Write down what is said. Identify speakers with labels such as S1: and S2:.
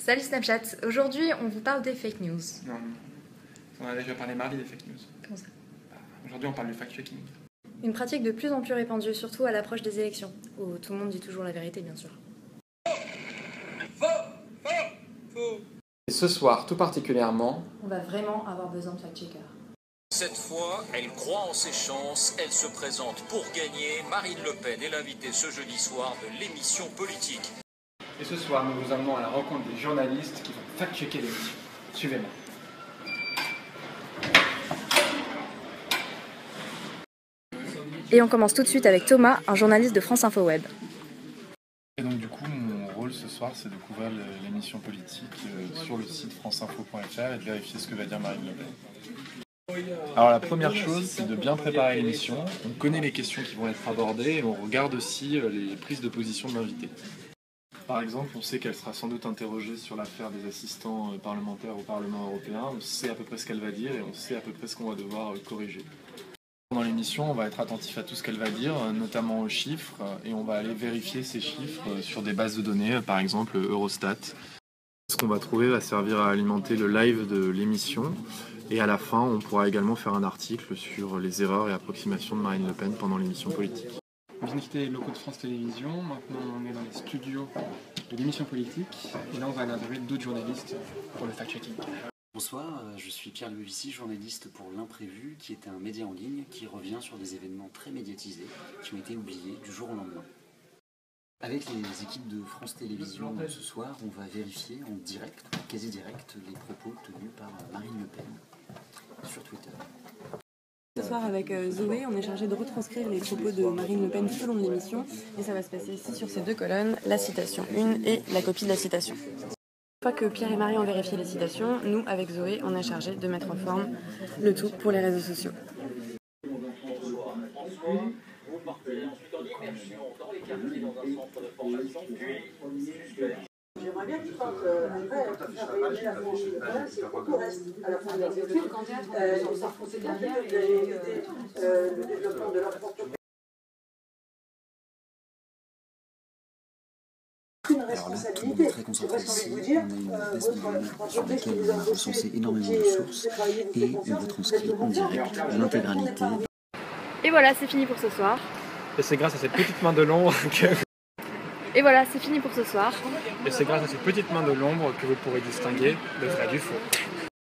S1: Salut Snapchat, aujourd'hui on vous parle des fake news.
S2: Non, on a déjà parlé mardi des fake news.
S1: Comment ça?
S2: Aujourd'hui on parle du fact-checking.
S1: Une pratique de plus en plus répandue, surtout à l'approche des élections, où tout le monde dit toujours la vérité bien sûr.
S2: Faux. Et ce soir tout particulièrement,
S1: on va vraiment avoir besoin de fact-checkers.
S3: Cette fois, elle croit en ses chances, elle se présente pour gagner. Marine Le Pen est l'invitée ce jeudi soir de l'émission politique.
S2: Et ce soir nous vous amenons à la rencontre des journalistes qui vont fact-checker l'émission. Suivez-moi.
S1: Et on commence tout de suite avec Thomas, un journaliste de France Info Web.
S4: Et donc du coup, mon rôle ce soir, c'est de couvrir l'émission politique sur le site franceinfo.fr et de vérifier ce que va dire Marine Le Pen. Alors la première chose, c'est de bien préparer l'émission. On connaît les questions qui vont être abordées et on regarde aussi les prises de position de l'invité. Par exemple, on sait qu'elle sera sans doute interrogée sur l'affaire des assistants parlementaires au Parlement européen. On sait à peu près ce qu'elle va dire et on sait à peu près ce qu'on va devoir corriger. Pendant l'émission, on va être attentif à tout ce qu'elle va dire, notamment aux chiffres, et on va aller vérifier ces chiffres sur des bases de données, par exemple Eurostat. Ce qu'on va trouver va servir à alimenter le live de l'émission, et à la fin, on pourra également faire un article sur les erreurs et approximations de Marine Le Pen pendant l'émission politique.
S2: On vient de quitter les locaux de France Télévisions, maintenant on est dans les studios de l'émission politique, et là on va aller interviewer d'autres journalistes pour le fact-checking.
S5: Bonsoir, je suis Pierre Levici, journaliste pour L'Imprévu, qui est un média en ligne qui revient sur des événements très médiatisés qui ont été oubliés du jour au lendemain. Avec les équipes de France Télévisions, ce soir, on va vérifier en direct, ou quasi direct, les propos tenus par Marine Le Pen sur Twitter.
S6: Ce soir avec Zoé, on est chargé de retranscrire les propos de Marine Le Pen tout au long de l'émission et ça va se passer ici sur ces deux colonnes, la citation 1 et la copie de la citation. Une fois que Pierre et Marie ont vérifié les citations, nous, avec Zoé, on est chargé de mettre en forme le tout pour les réseaux sociaux.
S7: J'aimerais bien qu'ils parlent après, la famille, voilà, c'est pour tout reste. À la fin de leurs études, c'est derrière le développement de leur propre.
S5: Alors là, tout le monde est très concentré ici, on a une base de données sur laquelle on a recensé énormément de sources et on retranscrit en direct l'intégralité.
S1: Et voilà, c'est fini pour ce soir.
S2: Et c'est grâce à cette petite main de l'ombre que...
S1: Et voilà, c'est fini pour ce soir.
S2: Et c'est grâce à cette petite main de l'ombre que vous pourrez distinguer le vrai du faux.